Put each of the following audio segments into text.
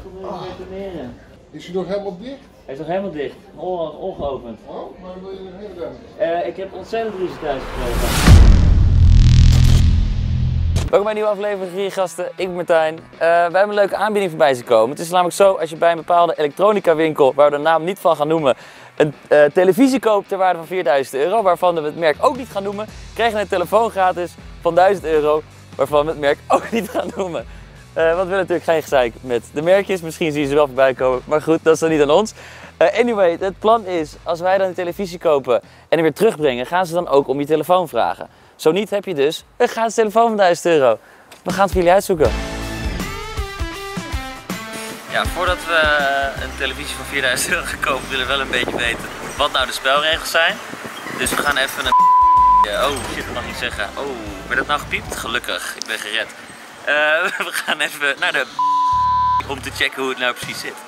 om te retourneren. Is hij nog helemaal dicht? Hij is nog helemaal dicht. Ongeopend. Oh, maar wil je nog heen dan? Ik heb ontzettend ruzie thuis gekregen. Welkom bij een nieuwe aflevering van Giergasten. Ik ben Martijn. Wij hebben een leuke aanbieding voorbij zien komen. Het is namelijk zo, als je bij een bepaalde elektronica winkel, waar we de naam niet van gaan noemen, een televisie koopt ter waarde van €4000, waarvan we het merk ook niet gaan noemen, krijg je een telefoon gratis van €1000, waarvan we het merk ook niet gaan noemen. Want we willen natuurlijk geen gezeik met de merkjes, misschien zie je ze wel voorbij komen, maar goed, dat is dan niet aan ons. Anyway, het plan is, als wij dan een televisie kopen en hem weer terugbrengen, gaan ze dan ook om je telefoon vragen. Zo niet heb je dus een gratis telefoon van €1000. We gaan het voor jullie uitzoeken. Ja, voordat we een televisie van €4000 gaan kopen, willen we wel een beetje weten wat nou de spelregels zijn. Dus we gaan even een... Oh shit, dat mag niet zeggen. Oh, werd dat nou gepiept? Gelukkig, ik ben gered. We gaan even naar de... om te checken hoe het nou precies zit.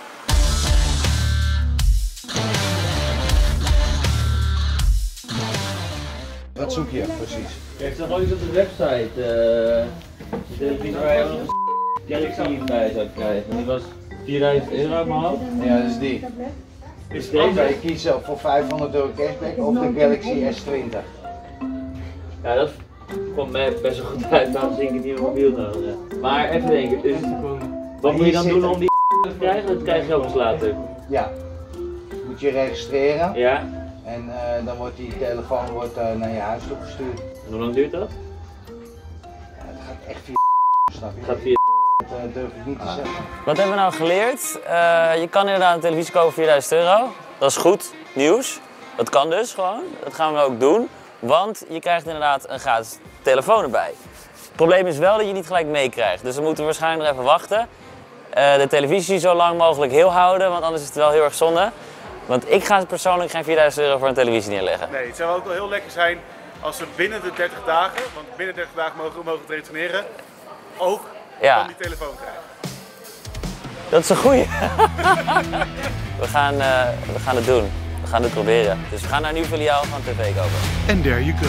Wat zoek je precies? Kijk, zag ooit op de website de televisie waar je een Galaxy bij zou krijgen. Die was €4000 op mijn hoofd. Ja, dat is die. Is Deze? Je kiest voor €500 cashback of de Galaxy S20. Ja, dat komt mij best wel goed uit, daarom zie ik het niet op mobiel nodig. Maar even denken, dus wat moet je dan doen om die te krijgen? Dat krijg je ook eens later. Ja. Moet je registreren. Ja? En dan wordt die telefoon naar je huis toegestuurd. En hoe lang duurt dat? Ja, dat gaat echt via snap je? Het gaat via... Dat durf ik niet te zeggen. Wat hebben we nou geleerd? Je kan inderdaad een televisie kopen voor €4000. Dat is goed nieuws. Dat kan dus gewoon. Dat gaan we ook doen. Want je krijgt inderdaad een gratis telefoon erbij. Het probleem is wel dat je niet gelijk meekrijgt. Dus we moeten waarschijnlijk nog even wachten. De televisie zo lang mogelijk heel houden, want anders is het wel heel erg zonde. Want ik ga persoonlijk geen €4000 voor een televisie neerleggen. Nee, het zou ook wel heel lekker zijn als we binnen de 30 dagen, want binnen 30 dagen mogen we het retourneren, ook van die telefoon krijgen. Dat is een goeie. we gaan het doen. We gaan het proberen. Dus we gaan naar een nieuw filiaal van TV kopen. En there you go.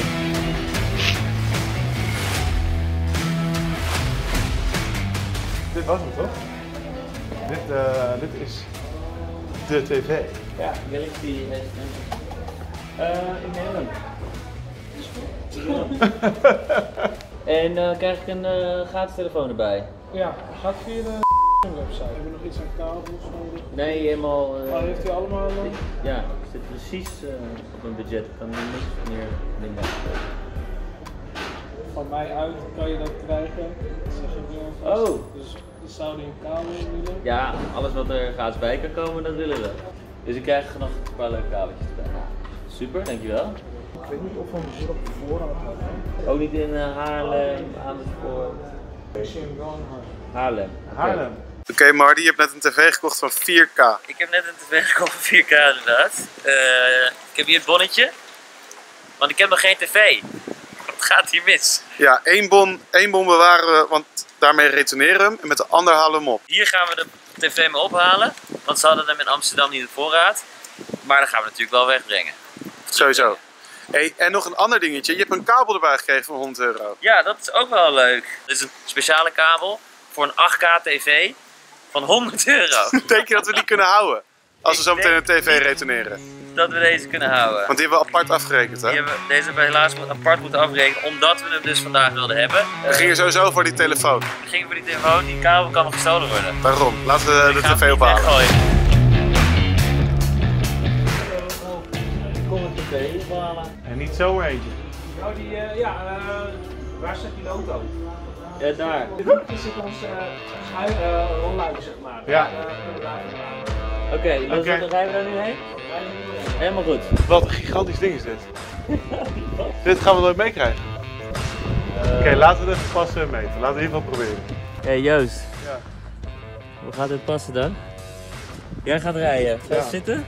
Dit was hem toch? Dit is de tv. Ja, Galaxy in Nederland. En dan krijg ik een gratis telefoon erbij. Ja, gaat via de website. Hebben we nog iets aan kabels nodig? Nee, helemaal... heeft u allemaal... Ja, het zit precies op een budget. Ik kan er niks meer minder. Van mij uit kan je dat krijgen. Zeg ik nu alvast. Oh! Dus zou die een kabel willen? Ja, alles wat er gratis bij kan komen, dat willen we. Dus ik krijg nog een paar leuke kabeltjes erbij. Super, dankjewel. Ik weet niet of we hem hier op voorraad hebben. Ook niet in Haarlem, Amersfoort. Ik zie hem wel in Haarlem. Haarlem. Oké, Marty, je hebt net een tv gekocht van 4K. Ik heb net een tv gekocht van 4K inderdaad. Ik heb hier het bonnetje. Want ik heb nog geen tv. Wat gaat hier mis? Ja, één bon bewaren we, want daarmee retourneren we hem en met de ander halen we hem op. Hier gaan we de tv mee ophalen. Want ze hadden hem in Amsterdam niet op voorraad. Maar dan gaan we natuurlijk wel wegbrengen. Sowieso. Hey, en nog een ander dingetje. Je hebt een kabel erbij gekregen van €100. Ja, dat is ook wel leuk. Dit is een speciale kabel voor een 8K tv van €100. Denk je dat we die kunnen houden? Als we zo meteen een tv retourneren. Dat we deze kunnen houden. Want die hebben we apart afgerekend, hè? Deze hebben we helaas apart moeten afrekenen, omdat we hem dus vandaag wilden hebben. We gingen sowieso voor die telefoon. We gingen voor die telefoon, die kabel kan nog gestolen worden. Daarom, laten we de tv ophalen. Kom een tv ophalen. En niet zomaar eentje. Oh, die, waar staat die auto? Ja, daar. Dit zit ons rolluik, zeg maar. Ja. Oké, dan rijden we daar nu heen? Helemaal goed. Wat een gigantisch ding is dit. Dit gaan we nooit meekrijgen. Oké, laten we het even passen en meten. Laten we in ieder geval proberen. Hey Joost. Ja. Hoe gaat dit passen dan? Jij gaat rijden. Ga je zitten?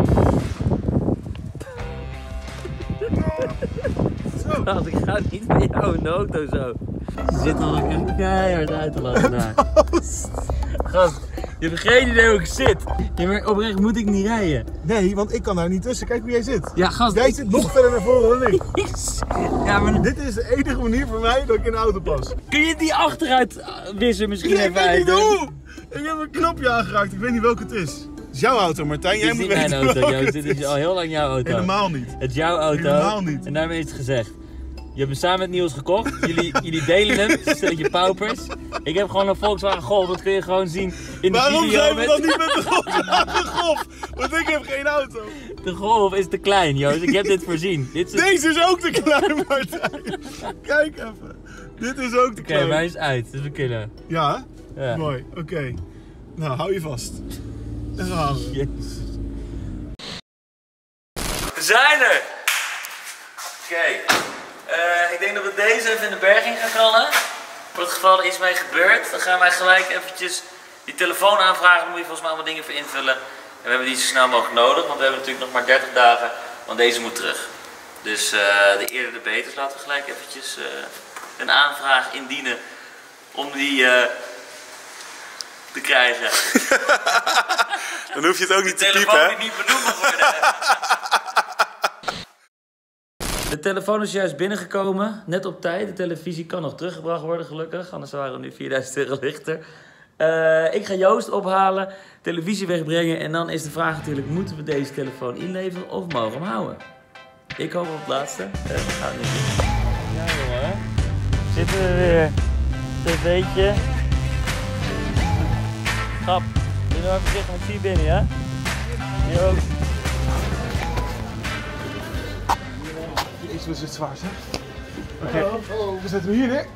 Gast, ik ga niet met jou in de auto zo. Je zit al een keihard uit te laten daar. Gast, Je hebt geen idee hoe ik zit. Ja, maar oprecht moet ik niet rijden. Nee, want ik kan daar niet tussen. Kijk hoe jij zit. Ja, gast. Jij zit nog verder naar voren dan ik. Ja, maar Dit is de enige manier voor mij dat ik in de auto pas. kun je die achteruit wissen misschien Ik even weet uit? niet hoe! Ik heb een knopje aangeraakt, ik weet niet welke het is. Het is jouw auto, Martijn. Jij Dit is moet niet mijn weten auto, welke Joost. het Dit is al heel lang jouw auto. Helemaal niet. Het is jouw auto. Helemaal niet. En daarmee is het gezegd. Je hebt hem samen met Niels gekocht. Jullie delen hem. Stelletje paupers. Ik heb gewoon een Volkswagen Golf. Dat kun je gewoon zien in de Waarom video. zijn we dan niet met de Golf? Want ik heb geen auto. De Golf is te klein, Joost. Ik heb dit voorzien. Dit is... Deze is ook te klein, Martijn. Kijk even. Dit is ook te Oké, klein. maar hij is uit. Dus we kunnen. Ja? Ja. Mooi, oké. Nou, hou je vast. En dan gaan we. Jezus. We zijn er! Oké. Ik denk dat we deze even in de berging gaan knallen. Voor het geval er iets mee gebeurt, dan gaan wij gelijk eventjes die telefoon aanvragen. Daar moet je volgens mij allemaal dingen voor invullen. En we hebben die zo snel mogelijk nodig, want we hebben natuurlijk nog maar 30 dagen. Want deze moet terug. Dus de eerder de beter. Dus laten we gelijk eventjes een aanvraag indienen om die te krijgen. Dan hoef je het ook niet De te telefoon piepen, die niet benoemd mag worden. De telefoon is juist binnengekomen, net op tijd. De televisie kan nog teruggebracht worden gelukkig, anders waren we nu 4000 euro lichter. Ik ga Joost ophalen, televisie wegbrengen en dan is de vraag natuurlijk, moeten we deze telefoon inleveren of mogen we hem houden? Ik hoop op het laatste. We gaan het niet doen. Ja jongen, zitten we weer. TV'tje. Grap, doe nou even voorzichtig met die binnen, ja? Joost. Jezus, wat is het zwaar, zeg. Oké, we zetten hem hier neer.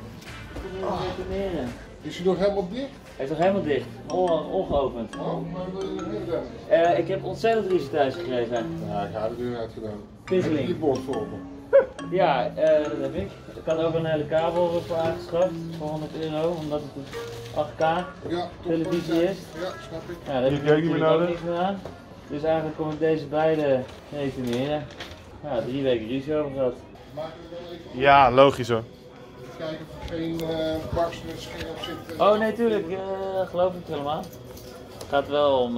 Is hij nog helemaal dicht? Hij is nog helemaal dicht. Ongeopend. Oh, maar wil je nog meer dan? Ik heb ontzettend ruzie thuis gekregen. Ja, ik heb de deur uitgedaan. Pisseling. Heb je die bord voor me? Ja, dat heb ik. Ik had ook een hele kabel voor aangeschaft. Voor 100 euro, omdat het een 8K Ja, televisie is. Ja, snap ik. Ja, daar heb Die ik heb ik niet meer natuurlijk ook nodig. niks meer aan. Dus eigenlijk kom ik deze beide retourneren. Ja, 3 weken ruzie over gehad. Maak er wel even Ja, logisch hoor. kijken of er geen barstende schil op zit. Oh nee, tuurlijk. Geloof ik helemaal. Het gaat wel om...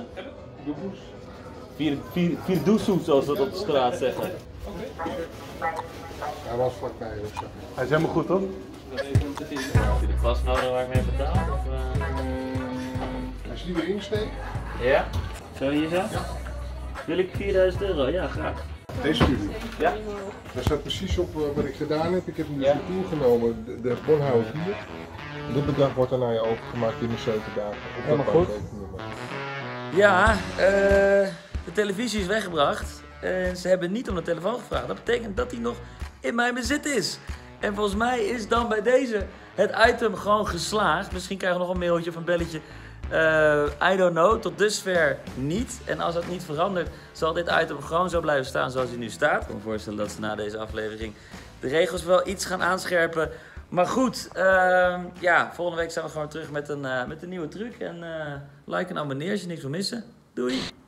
vier doezoes, zoals we dat op de straat zeggen. Hij was vlakbij. Dus, Hij is helemaal goed, toch? Heb je de vasthouden waar ik mee betaal? Of, Als je die erin steekt. Ja? Zo hier zo? Ja. Wil ik 4000 euro? Ja, graag. Deze stuur. Ja? Daar staat precies op wat ik gedaan heb. Ik heb hem dus Ja. toegenomen. De bon hou ik hier. Dit bedrag wordt dan naar je overgemaakt in de 7 dagen. Op Helemaal dat goed. bankrekeningnummer. Ja, de televisie is weggebracht. En ze hebben niet om de telefoon gevraagd. Dat betekent dat die nog in mijn bezit is. En volgens mij is dan bij deze het item gewoon geslaagd. Misschien krijgen we nog een mailtje of een belletje. I don't know, tot dusver niet. En als dat niet verandert, zal dit item gewoon zo blijven staan zoals hij nu staat. Ik kan me voorstellen dat ze na deze aflevering de regels wel iets gaan aanscherpen. Maar goed, ja, volgende week zijn we gewoon terug met een nieuwe truc. En like en abonneer als je niks wil missen. Doei!